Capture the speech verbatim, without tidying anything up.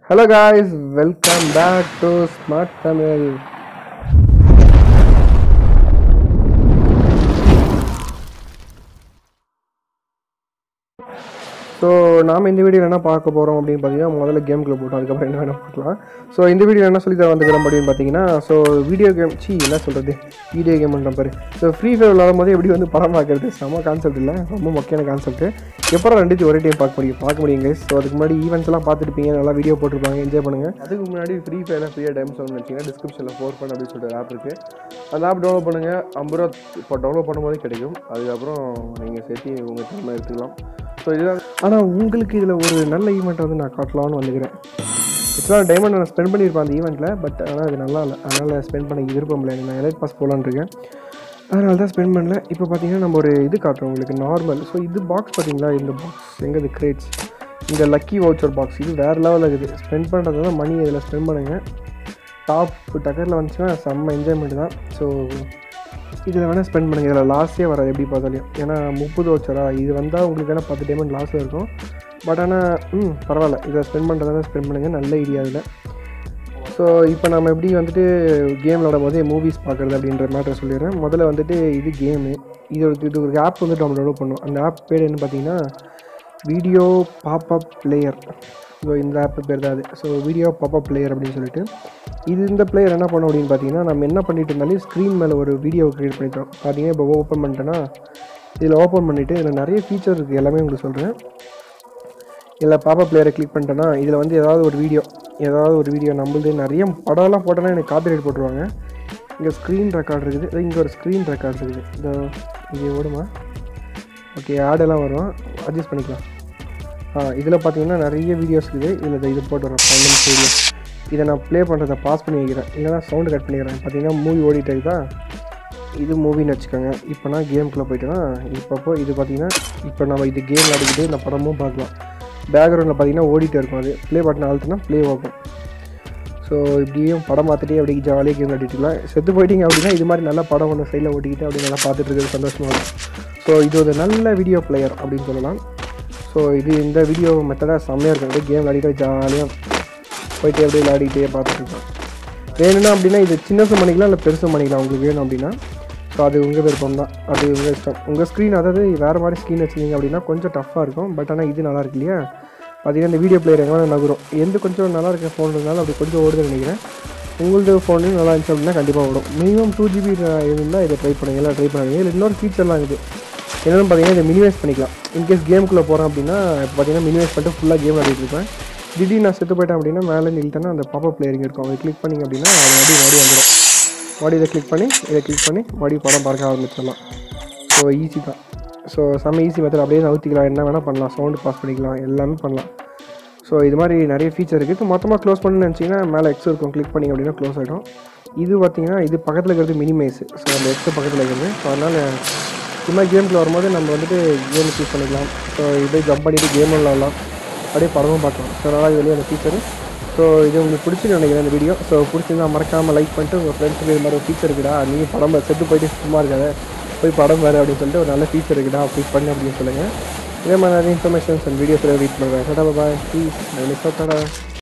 Hello guys, welcome back to Smart Tamil. So நாம் இந்த video என்ன பார்க்க போகிறோம் அப்படின்னு பார்த்தீங்கன்னா முதல்ல கேம்குள்ளே போட்டோம், அதுக்கப்புறம் என்ன வேணால் பார்க்கலாம். ஸோ இந்த வீடியோ என்ன சொல்லி தர வந்துக்கிறோம் அப்படின்னு பார்த்தீங்கன்னா, ஸோ வீடியோ கேம் சி என்ன சொல்கிறது வீடியோ கேம்ன்ற பாரு. ஸோ ஃப்ரீ ஃபயர் விளாடும் போது எப்படி வந்து படம் பார்க்குறது செம்ம கான்செப்ட் இல்லை, ரொம்ப முக்கியமான கான்செப்ட். எப்போ ரெண்டுத்தையும் ஒரே டைம் பார்க்க முடியும் பார்க்க முடியுங்க. ஸோ அதுக்கு முன்னாடி ஈவெண்ட்ஸ் எல்லாம் பார்த்துருப்பீங்க, நல்லா வீடியோ போட்டிருப்பாங்க, என்ஜாய் பண்ணுங்கள். அதுக்கு முன்னாடி ஃப்ரீ ஃபயரில் ஃப்ரீயாக டைம் சொல்லணும்னு வச்சிங்கன்னா டிஸ்கிரிப்ஷனில் ஃபோர் பண்ண அப்படின்னு சொல்லிட்டு ஆப் இருக்குது. அந்த ஆப் டவுன்லோட் பண்ணுங்கள். ஐம்பது ரூபா இப்போ டவுன்லோட் பண்ணும்போது கிடைக்கும். அதுக்கப்புறம் நீங்கள் சேர்த்து உங்கள் டைம் எடுத்துக்கலாம். ஸோ இதுதான். ஆனால் உங்களுக்கு இதில் ஒரு நல்ல ஈவெண்ட்டை வந்து நான் காட்டலான்னு வந்துக்கிறேன். ஆக்சுவலாக டைமண்ட் நான் ஸ்பெண்ட் பண்ணியிருப்பேன் அந்த ஈவெண்ட்டில், பட் ஆனால் அது நல்லா இல்லை, அதனால் ஸ்பெண்ட் பண்ண விருப்பம் இல்லை. நான் எலைட் பாஸ் போகலான்னு இருக்கேன், அதனால தான் ஸ்பெண்ட் பண்ணல. இப்போ பார்த்தீங்கன்னா நம்ம ஒரு இது காட்டுறோம் உங்களுக்கு நார்மல். ஸோ இது பாக்ஸ் பார்த்தீங்களா, இந்த பாக்ஸ் எங்கே இது கிரேட்ஸ், இந்த லக்கி வவுச்சர் பாக்ஸ் இது வேறு லெவலில் இருக்குது. ஸ்பெண்ட் பண்ணுறது தான் மணி இதில் ஸ்பெண்ட் பண்ணுங்கள். டாப் டக்கரில் வந்துச்சுன்னா செம்ம என்ஜாய்மெண்ட் தான். ஸோ இதில் வேணால் ஸ்பெண்ட் பண்ணுங்கள். இதில் லாஸே வராது எப்படி பார்த்தாலையும், ஏன்னா முப்பது வச்சரா இது வந்தால் உங்களுக்கு வேணால் பத்து டைமண்ட் லாஸில் இருக்கும். பட் ஆனால் ம் பரவாயில்ல, இதை ஸ்பெண்ட் பண்ணுறதான ஸ்பெண்ட் பண்ணுங்கள், நல்ல ஐடியா இதில். ஸோ இப்போ நம்ம எப்படி வந்துட்டு கேம் விளாடும் போதே மூவிஸ் பார்க்குறது அப்படின்ற மேட்டரை சொல்லிடுறேன். முதல்ல வந்துட்டு இது கேமு, இது ஒரு இது ஒரு ஆப் வந்து நம்ம டவுன்லோட் பண்ணோம். அந்த ஆப் பேர் என்ன பார்த்தீங்கன்னா வீடியோ பாப்அப் பிளேயர். ஸோ இந்த ஆப் பேர் தான் அது. ஸோ வீடியோ பாப்அப் பிளேயர் அப்படின்னு சொல்லிட்டு இது இந்த பிளேயர் என்ன பண்ணோம் அப்படின்னு பார்த்தீங்கன்னா, நம்ம என்ன பண்ணிட்டு இருந்தாலும் ஸ்க்ரீன் மேலே ஒரு வீடியோ க்ரியேட் பண்ணிட்டோம். பார்த்தீங்கன்னா இப்போ ஓப்பன் பண்ணிட்டேன்னா இதில் ஓப்பன் பண்ணிவிட்டு இதில் நிறைய ஃபீச்சர் இருக்குது, எல்லாமே உங்களுக்கு சொல்கிறேன். இதில் பாப்அப் பிளேயரை கிளிக் பண்ணிட்டேன்னா இதில் வந்து ஏதாவது ஒரு வீடியோ ஏதாவது ஒரு வீடியோ நம்மளுது நிறைய படம்லாம் போட்டோன்னா எனக்கு காப்பிரைட் போட்டுருவாங்க. இங்கே ஸ்க்ரீன் ரெக்கார்ட் இருக்குது, இங்கே ஒரு ஸ்க்ரீன் ரெக்கார்ட் இருக்குது. இந்த இது ஓடுமா, ஓகே ஆடெல்லாம் வரும், அட்ஜஸ்ட் பண்ணிக்கலாம். ஆ இதில் பார்த்தீங்கன்னா நிறைய வீடியோஸ் இருக்குது. இதில் இது போட்டு வரேன் பன்னெண்டு நிமிஷம் வீடியோ. இதை நான் ப்ளே பண்ணுறதை பாஸ் பண்ணி வைக்கிறேன், இல்லைனா சவுண்டு கட் பண்ணிக்கிறேன். பார்த்தீங்கன்னா மூவி ஓடிட்டு இருக்குதா, இது மூவின்னு வச்சுக்கோங்க. இப்போ நான் கேமுக்குள்ளே போய்ட்டேன்னா இப்போப்போ இது பார்த்தீங்கன்னா இப்போ நம்ம இது கேம் விளையாடிக்கிட்டு இந்த படமும் பார்க்கலாம். பேக்ரவுண்டில் பார்த்தீங்கன்னா ஓடிட்டு இருக்கும், அது ப்ளே பட்டன் அழுத்தினா ப்ளே ஓப்பன். ஸோ இப்படியும் படம் பார்த்துட்டே அப்படியே ஜாலியாக கேம் விளையாடிட்டுலாம். செத்து போயிட்டீங்க அப்படின்னா இது மாதிரி நல்லா படம் ஒன்று சைடில் ஓட்டிக்கிட்டு அப்படி நல்லா பார்த்துட்டு இருக்கிறது சந்தோஷமாக இருக்கும். ஸோ இது ஒரு நல்ல வீடியோ பிளேயர் அப்படின்னு சொல்லலாம். ஸோ இது இந்த வீடியோ மெத்தடாக செம்மையாக இருக்கும். அப்படியே கேம் விளையாடிட்டு ஜாலியாக போயிட்டு அப்படியே விளையாடிக்கிட்டே பார்த்துட்ருக்கோம். வேணும்னா அப்படின்னா இது சின்னசு பண்ணிக்கலாம், இல்லை பெருசு பண்ணிக்கலாம் உங்களுக்கு வேணும் அப்படின்னா. ஸோ அது உங்கள் விருப்பம் தான், அது உங்கள் இஷ்டம். உங்கள் ஸ்க்ரீன் அதாவது வேறு மாதிரி ஸ்க்ரீன் வச்சுருந்தீங்க அப்படின்னா கொஞ்சம் டஃப்பாக இருக்கும். பட் ஆனால் இது நல்லா இருக்கு இல்லையா, பார்த்தீங்கன்னா இந்த வீடியோ பிளேயர் எங்கே நகரும். எந்த கொஞ்சம் நல்லா இருக்க ஃபோன் இருந்தாலும் அப்படி கொஞ்சம் ஓடுதுன்னு நினைக்கிறேன். உங்களது ஃபோன்லையும் நல்லா இருந்துச்சு அப்படின்னா கண்டிப்பாக ஓடும். மினிமம் டூ ஜிபி இருந்தால் இதை ட்ரை பண்ணுங்கள், எல்லாம் ட்ரை பண்ணுவீங்க. இல்லை இன்னொரு ஃபீச்சர்லாம் இருக்குது, என்னென்னு பார்த்தீங்கன்னா இதை மினிமைஸ் பண்ணிக்கலாம். இன்கேஸ் கேமுக்குள்ளே போகிறேன் அப்படின்னா இப்போ பார்த்தீங்கன்னா மினிமைஸ் பண்ணிட்டு ஃபுல்லாக கேம் விளையாடிட்டு இருப்பேன். திடீர்னு நான் செத்து போயிட்டேன் அப்படின்னா மேலே நிறுத்தனா அந்த பாப்பப் பிளேயரிங் இருக்கும், அதை கிளிக் பண்ணிங்க அப்படின்னா அது மறுபடியும் மறுபடியும் வந்துடும். மறுபடியும் இதை கிளிக் பண்ணி இதை கிளிக் பண்ணி மறுபடியும் படம் பார்க்க ஆரம்பிச்சிடலாம். ஸோ ஈஸி தான். ஸோ செம்ம ஈஸி மெத்தட். அப்படியே நவுத்திக்கலாம், என்ன வேணால் பண்ணலாம், சவுண்டு பாஸ் பண்ணிக்கலாம், எல்லாமே பண்ணலாம். ஸோ இது மாதிரி நிறைய ஃபீச்சர் இருக்குது. இப்போ மொத்தமாக க்ளோஸ் பண்ணணும்னு நினச்சிங்கன்னா மேலே எக்ஸ் இருக்கும், கிளிக் பண்ணிங்க அப்படின்னா க்ளோஸ் ஆகிடும். இது பார்த்தீங்கன்னா இது பக்கத்தில் இருக்கிறது மினிமைஸ். ஸோ அந்த எக்ஸ் பக்கத்தில் இருக்கிறது. ஸோ அதனால் இது மாதிரி கேமுக்குள்ள வரும்போது நம்ம வந்துட்டு கேம் சூஸ் பண்ணிக்கலாம். ஸோ இதே ஜம்ப் பண்ணிவிட்டு கேம் விளாட்லாம், அப்படியே படமும் பார்க்கலாம். ஸோ நல்லா வெளியே அந்த ஃபீச்சரு. ஸோ இது உங்களுக்கு பிடிச்சின்னு நினைக்கிறேன் இந்த வீடியோ. ஸோ பிடிச்சிருந்தா மறக்காமல் லைக் பண்ணிட்டு உங்கள் ஃப்ரெண்ட்ஸுக்கு இது மாதிரி ஒரு ஃபீச்சர் இருக்குடா, நீங்கள் படம் செத்து போயிட்டு சும்மா இருக்காத, போய் படம் வேறு அப்படின்னு சொல்லிட்டு ஒரு நல்ல ஃபீச்சர் இருக்குடா அப்படி பண்ணு அப்படின்னு சொல்லுங்கள். இதே மாதிரி நிறைய இன்ஃபர்மேஷன்ஸ் அண்ட் வீடியோஸில் ரீட் பண்ணுறேன். டாடா பாய், ப்ளீஸ் மிஸ் அவுட்.